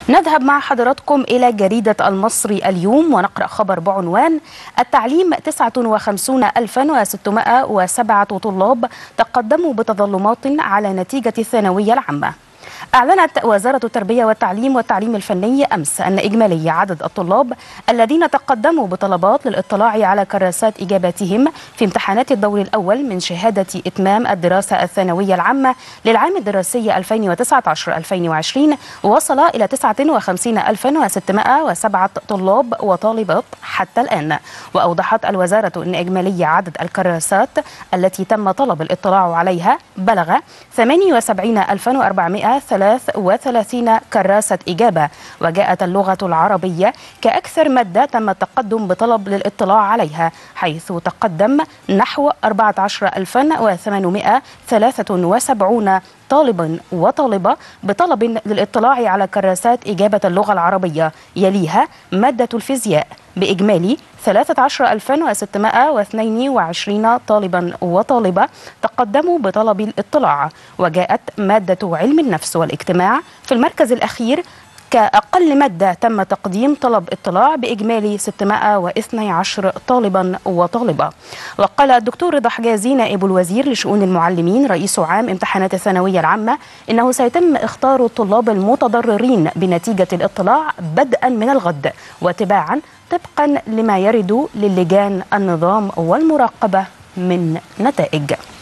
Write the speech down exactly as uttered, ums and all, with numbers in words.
نذهب مع حضراتكم إلى جريدة المصري اليوم ونقرأ خبر بعنوان: التعليم تسعة وخمسين ألفا وستمائة وسبعة طلاب تقدموا بتظلمات على نتيجة الثانوية العامة. أعلنت وزارة التربية والتعليم والتعليم الفني أمس أن إجمالي عدد الطلاب الذين تقدموا بطلبات للاطلاع على كراسات إجاباتهم في امتحانات الدور الأول من شهادة إتمام الدراسة الثانوية العامة للعام الدراسي ألفين وتسعة عشر ألفين وعشرين وصل إلى تسعة وخمسين ألفا وستمائة وسبعة طلاب وطالبات حتى الآن. وأوضحت الوزارة أن إجمالي عدد الكراسات التي تم طلب الاطلاع عليها بلغ ثمانية وسبعين ألفا وأربعمائة وثلاثة وثلاثين كراسة إجابة، وجاءت اللغة العربية كأكثر مادة تم التقدم بطلب للاطلاع عليها، حيث تقدم نحو أربعة عشر ألفا وثمانمائة وثلاثة وسبعين طالبا وطالبة بطلب للاطلاع على كراسات إجابة اللغة العربية. يليها مادة الفيزياء بإجمالي ثلاثة عشر ألفا وستمائة واثنين وعشرين طالبا وطالبة تقدموا بطلب الاطلاع، وجاءت مادة علم النفس والاجتماع في المركز الأخير كأقل مادة تم تقديم طلب اطلاع بإجمالي ستمائة واثني عشر طالبا وطالبة. وقال الدكتور رضا حجازي نائب الوزير لشؤون المعلمين رئيس عام امتحانات الثانوية العامة إنه سيتم اختار الطلاب المتضررين بنتيجة الاطلاع بدءا من الغد وتباعا طبقا لما يرد للجان النظام والمراقبة من نتائج.